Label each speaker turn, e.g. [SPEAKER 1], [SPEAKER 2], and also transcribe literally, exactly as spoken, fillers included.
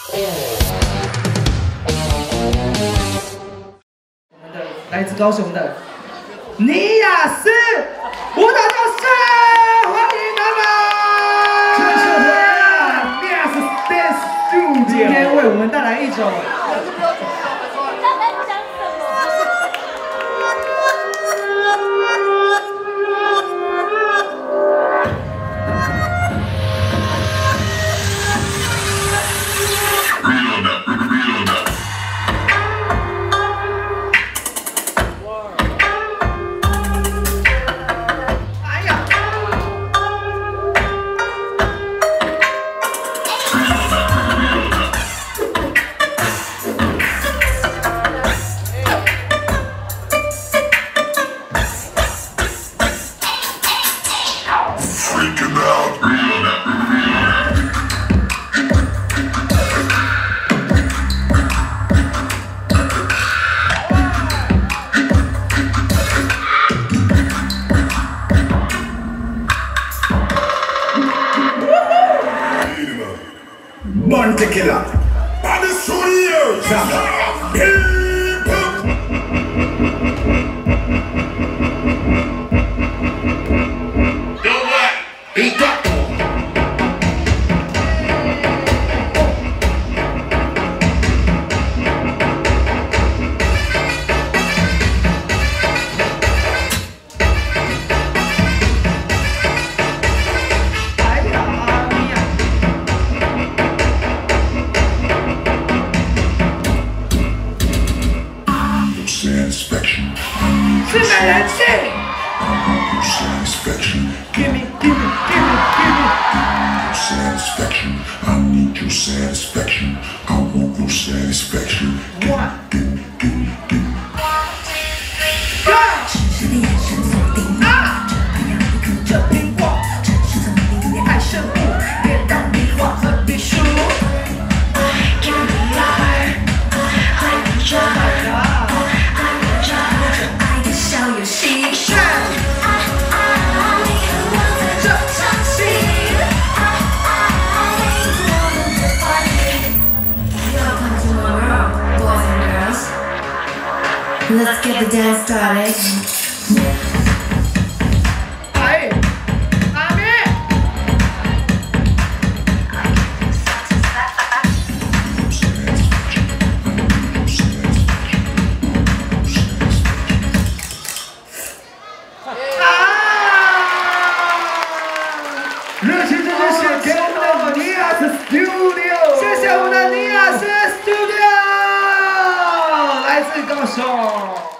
[SPEAKER 1] 我们的来自高雄的尼亚斯舞蹈教室，欢迎他们！
[SPEAKER 2] 这是回来尼亚斯 Dance Studio，
[SPEAKER 1] 今天为我们带来一首。
[SPEAKER 3] Monte Killer, by the studios, Don't let me go. Satisfaction.
[SPEAKER 1] 是美人气。
[SPEAKER 3] Satisfaction.
[SPEAKER 1] Give me, give me, give me, give me.
[SPEAKER 3] Satisfaction. I need your satisfaction. I want your satisfaction.
[SPEAKER 1] One.
[SPEAKER 3] Give me, give me, give me.
[SPEAKER 1] Go. 啊！这苹果，城市的你也爱生物，别当你画和笔数。
[SPEAKER 4] Let's get the dance started.
[SPEAKER 1] 哎，阿妹。啊！
[SPEAKER 2] 热情这支献给我们的尼亚斯 Studio，
[SPEAKER 1] 谢谢我们的尼亚斯 Studio， 来自高雄。